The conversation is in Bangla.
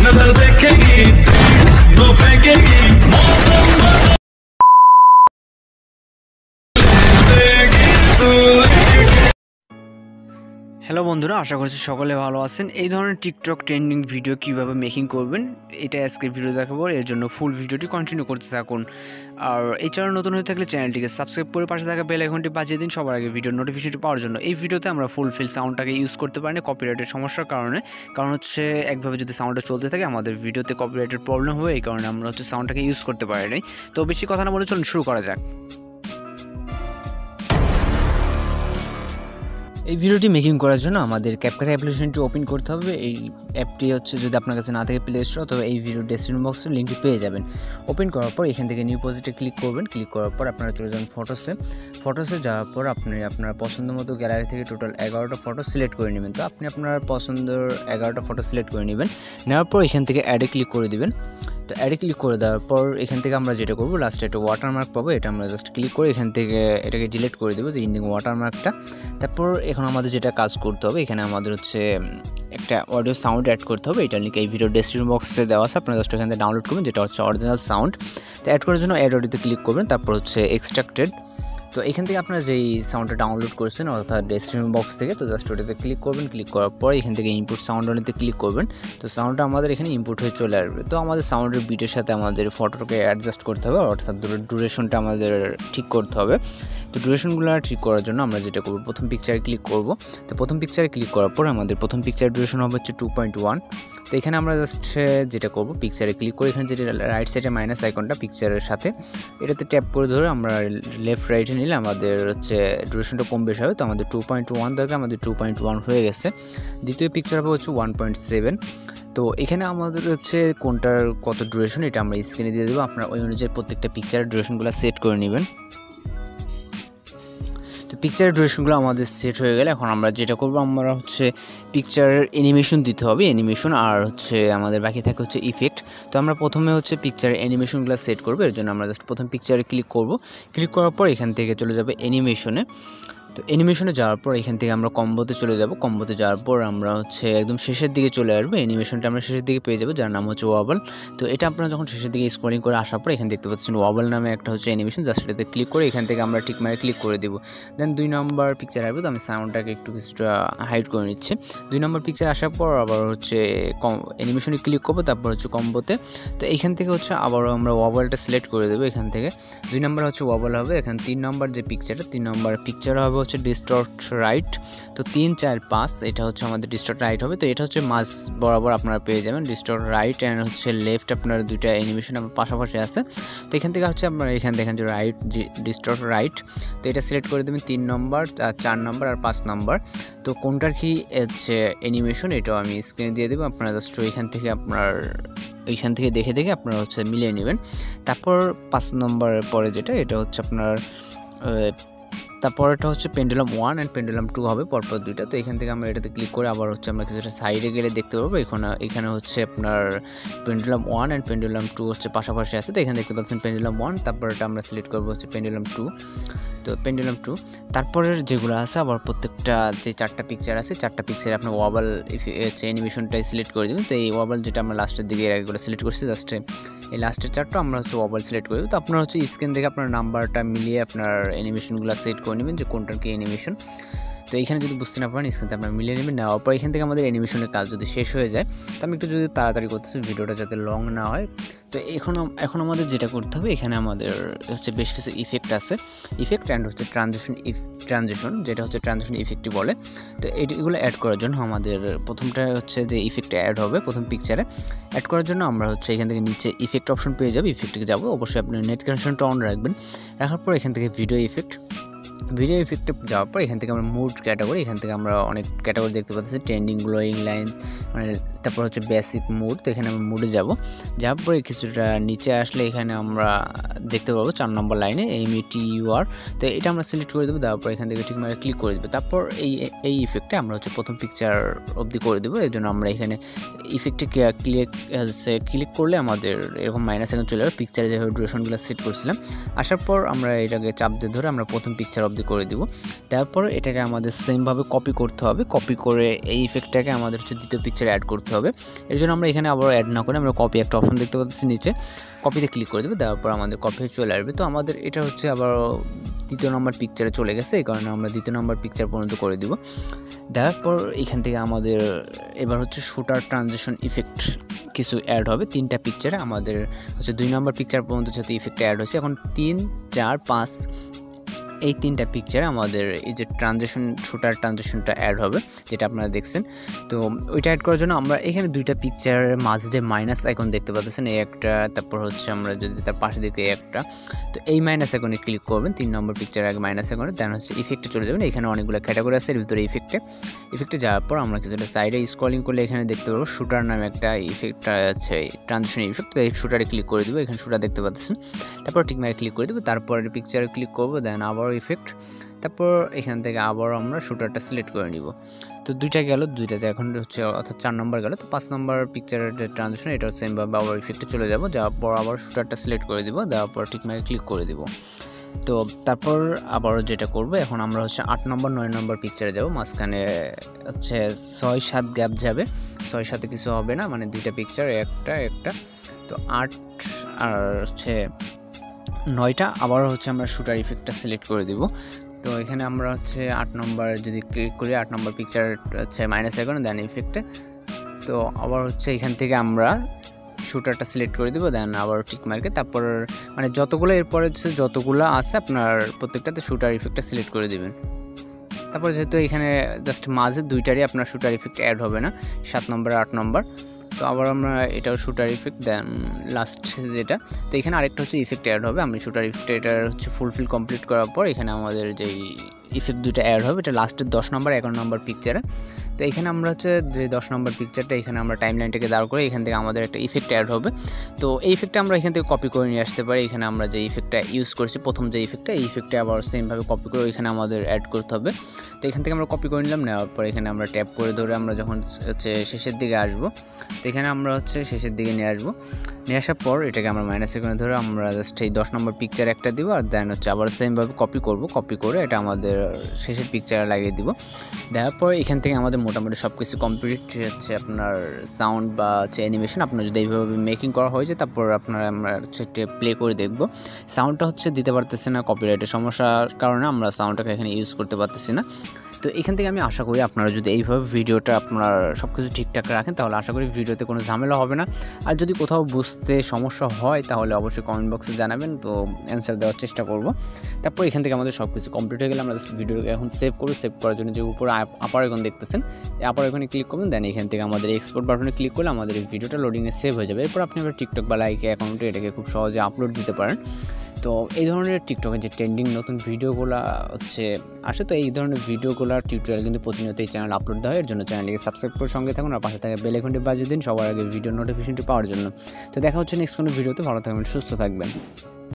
नजर देखेगी तो फेंकेगी मौसम হ্যালো বন্ধুরা, আশা করছি সকলে ভালো আছেন। এই ধরনের টিকটক ট্রেন্ডিং ভিডিও কিভাবে মেকিং করবেন এটা আজকে ভিডিও দেখাবো। এর জন্য ফুল ভিডিওটি কন্টিনিউ করতে থাকুন। আর এই চ্যানেল নতুন হয়ে থাকলে চ্যানেলটিকে সাবস্ক্রাইব করে পাশে থাকা বেল আইকনটি বাজিয়ে দিন সবার আগে ভিডিওর নোটিফিকেশনটি পাওয়ার জন্য। এই ভিডিওতে আমরা ফুলফিল সাউন্ডটাকে ইউজ করতে পারি না কপিরাইটের সমস্যার কারণে। কারণ হচ্ছে একভাবে যদি সাউন্ডটা চলতে থাকে আমাদের ভিডিওতে কপিরাইটের প্রবলেম হয়, এই কারণে আমরা হচ্ছে সাউন্ডটাকে ইউজ করতে পারি নাই। তো বেশি কথা না বলে চলুন শুরু করা যাক। এই ভিডিওটি মেকিং করার জন্য আমাদের ক্যাপকাট অ্যাপ্লিকেশনটি ওপেন করতে হবে। এই অ্যাপটি হচ্ছে যদি আপনার কাছে না থাকে প্লে স্টোর, তবে এই ভিডিও ডেসক্রিপশন বক্সে লিঙ্কটি পেয়ে যাবেন। ওপেন করার পর এখান থেকে নিউ প্রজেক্টে ক্লিক করবেন। ক্লিক করার পর আপনারা চলে যাবেন ফটোসে যাওয়ার পর আপনি আপনার পছন্দ মতো গ্যালারি থেকে টোটাল 11টা ফটো সিলেক্ট করে নেবেন। তো আপনি আপনার পছন্দের 11টা ফটো সিলেক্ট করে নেবেন। নেওয়ার পর এখান থেকে অ্যাডে ক্লিক করে দিবেন। তো অ্যাডে ক্লিক করে দেওয়ার পর এখান থেকে আমরা যেটা করবো, লাস্টে একটা ওয়াটারমার্ক পাবো, এটা আমরা জাস্ট ক্লিক করে এখান থেকে এটাকে ডিলিট করে দেবো, যে ইন্ডিং ওয়াটারমার্কটা। তারপর এখন আমাদের যেটা কাজ করতে হবে, এখানে আমাদের হচ্ছে একটা অডিও সাউন্ড অ্যাড করতে হবে। এটা লিঙ্ক এই ভিডিও ডেসক্রিপশন বক্সে দেওয়া আছে, আপনারা জাস্ট এখান থেকে ডাউনলোড করবেন, যেটা হচ্ছে অরিজিনাল সাউন্ড। তো অ্যাড করার জন্য অ্যাড অডিওতে ক্লিক করবেন, তারপর হচ্ছে এক্সট্রাক্টেড। তো এখান থেকে আপনারা যেই সাউন্ডটা ডাউনলোড করছেন অর্থাৎ ডেসক্রিপশন বক্স থেকে, তো জাস্ট ওটাতে ক্লিক করবেন। ক্লিক করার পর এখান থেকে ইনপুট সাউন্ড অনেতে ক্লিক করবেন। তো সাউন্ডটা আমাদের এখানে ইনপুট হয়ে চলে আসবে। তো আমাদের সাউন্ডের বিটের সাথে আমাদের ফটোটাকে অ্যাডজাস্ট করতে হবে, অর্থাৎ ডিউরেশনটা আমাদের ঠিক করতে হবে। তো ডিউরেশনগুলো ঠিক করার জন্য আমরা যেটা করবো, প্রথম পিকচারে ক্লিক করব। তো প্রথম পিকচারে ক্লিক করার পর আমাদের প্রথম পিকচার ডিউরেশন হবে হচ্ছে 2.1। তো এখানে আমরা জাস্ট যেটা করব, পিকচারে ক্লিক করে এখানে যেটা রাইট সাইডে মাইনাস আইকনটা পিকচারের সাথে, এটাতে ট্যাপ করে ধরে আমরা লেফট রাইটে নিলে আমাদের হচ্ছে ডিউরেশনটা কম বেশি হবে। তো আমাদের 2.1 দরকার, আমাদের 2.1 হয়ে গেছে। দ্বিতীয় পিকচার হবে হচ্ছে 1.7। তো এখানে আমাদের হচ্ছে কোনটার কত ডিউরেশন এটা আমরা স্ক্রিনে দিয়ে দেবো। আপনারা ওই অনুযায়ী প্রত্যেকটা পিকচারের ডিউরেশনগুলো সেট করে নেবেন। তো পিকচারের ডিউরেশনগুলো আমাদের সেট হয়ে গেলে এখন আমরা যেটা করবো, আমরা হচ্ছে পিকচারের অ্যানিমেশন দিতে হবে, অ্যানিমেশন, আর হচ্ছে আমাদের বাকি থাকে হচ্ছে ইফেক্ট। তো আমরা প্রথমে হচ্ছে পিকচারের অ্যানিমেশনগুলো সেট করবো। এর জন্য আমরা জাস্ট প্রথম পিকচারে ক্লিক করব। ক্লিক করার পর এখান থেকে চলে যাবে অ্যানিমেশনে। তো অ্যানিমেশনে যাওয়ার পর এখান থেকে আমরা কম্বোতে চলে যাব। কম্বোতে যাওয়ার পর আমরা হচ্ছে একদম শেষের দিকে চলে আসবো, অ্যানিমেশনটা আমরা শেষের দিকে পেয়ে যাবো, যার নাম হচ্ছে ওয়াবল। তো এটা আপনারা যখন শেষের দিকে স্ক্রলিং করে আসার পর এখানে দেখতে পাচ্ছেন ওয়াবল নামে একটা হচ্ছে অ্যানিমেশন, জাস্ট এটাতে ক্লিক করে এখান থেকে আমরা ঠিক মানে ক্লিক করে দেবো। দেন 2 নম্বর পিকচার আসবে। তো আমি সাউন্ডটাকে একটু কিছুটা হাইড করে নিচ্ছি। 2 নম্বর পিকচার আসার পর আবার হচ্ছে অ্যানিমেশনে ক্লিক করবো, তারপর হচ্ছে কম্বোতে। তো এইখান থেকে হচ্ছে আবারও আমরা ওয়াবলটা সিলেক্ট করে দেবো। এখান থেকে 2 নম্বর হচ্ছে ওয়াবল হবে। এখানে 3 নম্বর যে পিকচারটা, 3 নম্বর পিকচার হবে হচ্ছে ডিস্টর্ট রাইট। তো 3, 4, 5 এটা হচ্ছে আমাদের ডিস্টর্ট রাইট হবে। তো এটা হচ্ছে মাঝ বরাবর আপনারা পেয়ে যাবেন ডিস্টর্ট রাইট অ্যান্ড হচ্ছে লেফট, আপনার দুইটা অ্যানিমেশন আমার পাশাপাশি আছে। তো এখান থেকে হচ্ছে আপনারা এখানে দেখেন যে রাইট ডিস্টর্ট রাইট। তো এটা সিলেক্ট করে দেবেন 3 নম্বর, 4 নম্বর আর 5 নম্বর। তো কোনটার কি হচ্ছে অ্যানিমেশন এটাও আমি স্ক্রিনে দিয়ে দেবো। আপনারা জাস্ট এখান থেকে এইখান থেকে দেখে দেখে আপনারা হচ্ছে মিলিয়ে নেবেন। তারপর 5 নম্বরের পরে যেটা, এটা হচ্ছে আপনার তারপরটা হচ্ছে পেন্ডুলাম 1 অ্যান্ড পেন্ডুলাম 2 হবে পরপর দুইটা। তো এখান থেকে আমরা এটাতে ক্লিক করে আবার হচ্ছে আমরা কিছুটা সাইডে গেলে দেখতে পারবো এখানে হচ্ছে আপনার পেন্ডুলাম 1 অ্যান্ড পেন্ডুলাম 2 হচ্ছে পাশাপাশি আছে। তো এখানে দেখতে পাচ্ছেন পেন্ডুলাম 1, তারপর এটা আমরা সিলেক্ট করবো হচ্ছে পেন্ডুলাম 2। তো পেন্ডুলাম 2 তারপরের যেগুলো আছে আবার প্রত্যেকটা যে 4টা পিকচার আছে, 4টা পিকচারে আপনার ওয়াবল হচ্ছে অ্যানিমেশনটাই সিলেক্ট করে দেবেন। তো এই ওয়াবল যেটা আমরা লাস্টের দিকে এগুলো সিলেক্ট করছি, জাস্টে এই লাস্টের 4টা আমরা হচ্ছে ওয়াবল সিলেক্ট করে দেবো। তো আপনারা হচ্ছে স্ক্রিন থেকে আপনার নাম্বারটা মিলিয়ে আপনার অ্যানিমেশনগুলো সেট করে নেবেন যে কোনটার কি অ্যানিমেশন। তো এইখানে যদি বুঝতে না পারেন স্ক্রিনতে আপনার মিলিয়ে নেবেন। নেওয়ার পর এখান থেকে আমাদের অ্যানিমেশনের কাজ যদি শেষ হয়ে যায়, তো আমি একটু যদি তাড়াতাড়ি করতেছি ভিডিওটা যাতে লং না হয়। তো এখন আমাদের যেটা করতে হবে, এখানে আমাদের হচ্ছে বেশ কিছু ইফেক্ট আছে, ইফেক্ট অ্যান্ড হচ্ছে ট্রানজিশন যেটা হচ্ছে ট্রানজিশন ইফেক্টই বলে। তো এগুলো অ্যাড করার জন্য আমাদের প্রথমটা হচ্ছে যে ইফেক্টটা অ্যাড হবে প্রথম পিকচারে, অ্যাড করার জন্য আমরা হচ্ছে এখান থেকে নিচে ইফেক্ট অপশন পেয়ে যাবো। ইফেক্টে যাবো, অবশ্যই আপনি নেট কানেকশনটা অন রাখবেন। রাখার পর এখান থেকে ভিডিও ইফেক্টে যাওয়ার পর এখান থেকে আমরা মুড ক্যাটাগরি, এখান থেকে আমরা অনেক ক্যাটাগরি দেখতে পাচ্ছি, ট্রেন্ডিং, গ্লোয়িং লাইন্স, মানে তারপর হচ্ছে বেসিক মুড। তো এখানে আমরা মুডে যাওয়ার পরে কিছুটা নিচে আসলে এখানে আমরা দেখতে পাবো 4 নম্বর লাইনে METUR। তো এটা আমরা সিলেক্ট করে দেবো, দেওয়ার পর এখান থেকে ঠিক মানে ক্লিক করে দেবো। তারপর এই ইফেক্টে আমরা হচ্ছে প্রথম পিকচার অবধি করে দেবো। এর জন্য আমরা এখানে ইফেক্টে ক্লিক করলে আমাদের এরকম মাইনাস এখন চলে যাবে, পিকচারে যেভাবে ডিউরেশনগুলো সেট করছিলাম। আসার পর আমরা এটাকে চাপ দিয়ে ধরে আমরা প্রথম পিকচার অবধি করে দিব। তারপর এটাকে আমাদের সেমভাবে কপি করতে হবে, কপি করে এই ইফেক্টটাকে আমাদের হচ্ছে দ্বিতীয় পিকচারে অ্যাড করতে হবে। হবে। এর জন্য আমরা এখানে আবার অ্যাড না করে আমরা কপি একটা অপশন দেখতে পাচ্ছি নিচে, কপিতে ক্লিক করে দেবো, দেওয়ার পর আমাদের কপি চলে আসবে। তো আমাদের এটা হচ্ছে আবার 2য় নম্বর পিকচারে চলে গেছে, এই কারণে আমরা 2য় নম্বর পিকচার পর্যন্ত করে দিব। দেওয়ার পর এখান থেকে আমাদের এবার হচ্ছে শুটার ট্রানজিশন ইফেক্ট কিছু অ্যাড হবে 3টা পিকচারে। আমাদের হচ্ছে 2 নম্বর পিকচার পর্যন্ত যেহেতু ইফেক্ট অ্যাড হয়েছে, এখন 3, 4, 5 এই 3টা পিকচারে আমাদের এই যে শুটার ট্রানজিশনটা অ্যাড হবে, যেটা আপনারা দেখছেন। তো ওইটা অ্যাড করার জন্য আমরা এখানে 2টা পিকচারের মাঝে যে মাইনাস আইকন দেখতে পাচ্ছেন, এই একটা, তারপর হচ্ছে আমরা যদি তার পাশে দেখতে একটা, তো এই মাইনাস আইকনে ক্লিক করবেন 3 নম্বর পিকচারের আগে মাইনাস আইকনে, দেন হচ্ছে ইফেক্টে চলে যাবেন। এখানে অনেকগুলো ক্যাটাগরি আছে, এর ভিতরে ইফেক্টে যাওয়ার পর আমরা কিছুটা সাইডে স্ক্রলিং করলে এখানে দেখতে পাবো শুটার নামে একটা ইফেক্ট আছে, ট্রানজিশন ইফেক্ট। তো এই শুটারে ক্লিক করে দেবো, এখানে শুটার দেখতে পাচ্ছেন। তারপর টিকমার্কে ক্লিক করে দেবো, তারপর পিকচারে ক্লিক করবো, দেন আবার ইফেক্ট, তারপর এখান থেকে আবার আমরা শুটারটা সিলেক্ট করে নিব। তো 2টা গেল, 2টাতে এখন হচ্ছে অর্থাৎ 4 নম্বর গেল। তো 5 নম্বর পিকচারের যে ট্রানজিশন, এটাও সেমভাবে আবার ইফেক্টে চলে যাব, যাওয়ার পর আবার শুটারটা সিলেক্ট করে দিব, দেওয়ার পর টিকমার্কে ক্লিক করে দিব। তো তারপর আবারও যেটা করবো, এখন আমরা হচ্ছে 8 নম্বর 9 নম্বর পিকচারে যাব, মাঝখানে হচ্ছে 6-7 গ্যাপ যাবে, 6-7-এ কিছু হবে না, মানে 2টা পিকচার একটা। তো 8 আর হচ্ছে 9টা আবারও হচ্ছে আমরা শুটার ইফেক্টটা সিলেক্ট করে দিব। তো এখানে আমরা হচ্ছে 8 নম্বর যদি ক্লিক করি, 8 নম্বর পিকচার হচ্ছে মাইনাস আইকন, দেন ইফেক্টে। তো আবার হচ্ছে এখান থেকে আমরা শুটারটা সিলেক্ট করে দেবো, দেন আবার টিক মার্কে, তারপর মানে যতগুলো এরপরে হচ্ছে যতগুলো আছে আপনার প্রত্যেকটাতে শুটার ইফেক্টটা সিলেক্ট করে দেবেন। তারপর যেহেতু এখানে জাস্ট মাঝে 2টারই আপনার শুটার ইফেক্ট অ্যাড হবে না, 7 নম্বর 8 নম্বর। তো আবার আমরা এটাও শুটার ইফেক্ট, দেন লাস্ট যেটা, তো এখানে আরেকটা হচ্ছে ইফেক্ট অ্যাড হবে। আমি শুটার ইফেক্ট এটার হচ্ছে ফুলফিল কমপ্লিট করার পর এখানে আমাদের যেই ইফেক্ট 2টা অ্যাড হবে, এটা লাস্টের 10 নম্বর 11 নম্বর পিকচারে। তো এখানে আমরা হচ্ছে যে 10 নম্বর পিকচারটা, এখানে আমরা টাইমলাইনটাকে দাঁড় করে এখান থেকে আমাদের একটা ইফেক্ট অ্যাড হবে। তো এই ইফেক্টটা আমরা এখান থেকে কপি করে নিয়ে আসতে পারি। এখানে আমরা যে ইফেক্টটা ইউজ করছি প্রথম যে ইফেক্টটা, এই ইফেক্টটা আবার সেমভাবে কপি করে এখানে আমাদের অ্যাড করতে হবে। তো এখান থেকে আমরা কপি করে নিলাম, নেওয়ার পর এখানে আমরা ট্যাপ করে ধরে আমরা যখন হচ্ছে শেষের দিকে আসবো, তো এখানে আমরা হচ্ছে শেষের দিকে নিয়ে আসবো। নিয়ে আসার পর এটাকে আমরা মাইনাস আইকনে ধরে আমরা জাস্ট এই 10 নম্বর পিকচার একটা দিব, আর দেন হচ্ছে আবার সেমভাবে কপি করে এটা আমাদের শেষের পিকচারে লাগিয়ে দিব। দেওয়ার পর এখান থেকে আমাদের মোটামুটি সব কিছু কমপ্লিট হচ্ছে। আপনার সাউন্ড বা হচ্ছে অ্যানিমেশন আপনার যদি এইভাবে মেকিং করা হয়েছে, তারপর আমরা হচ্ছে প্লে করে দেখব। সাউন্ডটা হচ্ছে দিতে পারতেছি না, কপিরাইটের সমস্যার কারণে আমরা সাউন্ডটাকে এখানে ইউজ করতে পারতেছি না। তো এখান থেকে আমি আশা করি আপনারা যদি এইভাবে ভিডিওটা আপনার সব কিছু ঠিকঠাক রাখেন, তাহলে আশা করি ভিডিওতে কোনো ঝামেলা হবে না। আর যদি কোথাও বুঝতে সমস্যা হয় তাহলে অবশ্যই কমেন্ট বক্সে জানাবেন, তো অ্যান্সার দেওয়ার চেষ্টা করব। তারপর এখান থেকে আমাদের সব কিছু কমপ্লিট হয়ে গেলে আমরা জাস্ট ভিডিওকে এখন সেভ করব। সেভ করার জন্য যে উপরে আপার আইকন দেখতেছেন, এই আপার আইকনে ক্লিক করবেন, দেন এখান থেকে আমাদের এক্সপোর্ট বাটনে ক্লিক করলে আমাদের এই ভিডিওটা লোডিংয়ে সেভ হয়ে যাবে। এরপর আপনি আবার টিকটক বা লাইক অ্যাকাউন্টে এটাকে খুব সহজে আপলোড দিতে পারেন। তো এই ধরনের টিকটকের যে ট্রেন্ডিং নতুন ভিডিওগুলো হচ্ছে আসে, তো এই ধরনের ভিডিওগুলোর টিউটোরিয়াল কিন্তু প্রতিনিয়ত এই চ্যানেল আপলোড দেওয়া হয়। এর জন্য চ্যানেলটিকে সাবস্ক্রাইব করে সঙ্গে থাকুন, আর পাশে থাকা বেল আইকনটি বাজিয়ে দিন সবার আগে ভিডিও নোটিফিকেশনটি পাওয়ার জন্য। তো দেখা হচ্ছে নেক্সট কোনো ভিডিওতে। ভালো থাকবেন, সুস্থ থাকবেন।